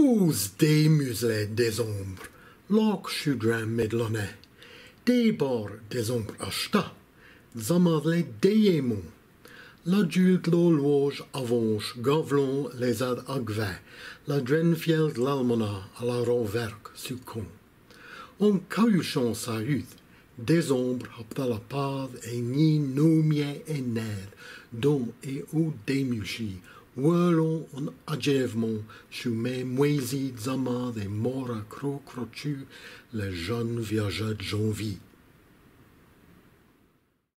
Ous des muselets des ombres, loc chudran medlonnet, des bords des ombres achta, zamadle déémon. L'adulte l'ologe avonche, gavlon les ad agve, la drenfield l'almona à la roverque succon. On cahuchon sa huth, des ombres hapta la pad et ni nomie et ned, don et ou démuchi, whirlon on adjèvement, chumé moisi zamad et mora cro crochu, le jeune viageur de janvier.